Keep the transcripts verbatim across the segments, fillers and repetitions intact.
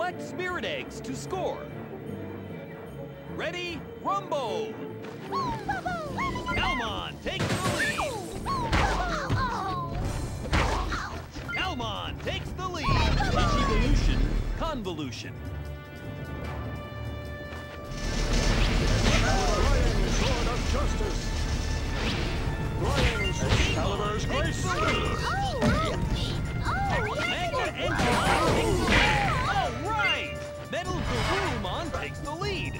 Collect spirit eggs to score. Ready, rumble! Elmon takes the lead. Elmon takes the lead. Evolution, convolution. Flying sword of justice. Flying Excalibur's grace. Magna Enchimon takes the lead. All right! Metal Garurumon takes the lead.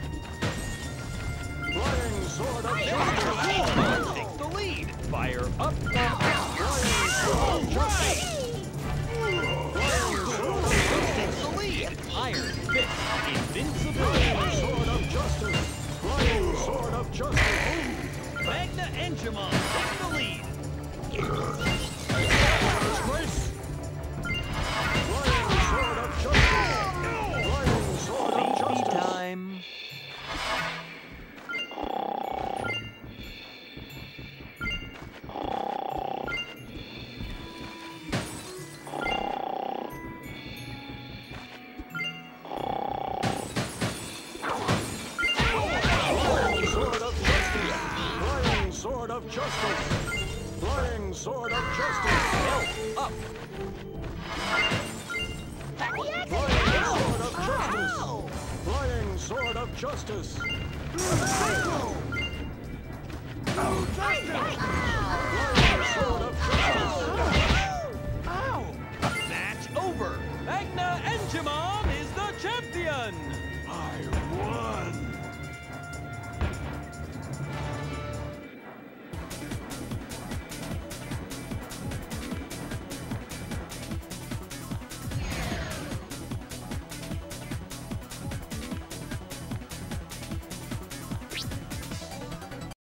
Flying sword of Metal justice. Garurumon takes the lead. Fire up. Flying sword of justice. Metal Garurumon takes the lead. Iron Fist, invincibility. Flying sword of justice. Flying sword of justice. Magna Enchimon takes the lead. Excalibur's grace. Flying sword of justice. Flying sword of justice. Time. Sword of justice! Flying sword of justice! Help up. Flying sword of justice! Flying sword of justice! Flying sword of justice! Ow! Match over. Magna Enchimon is the champion.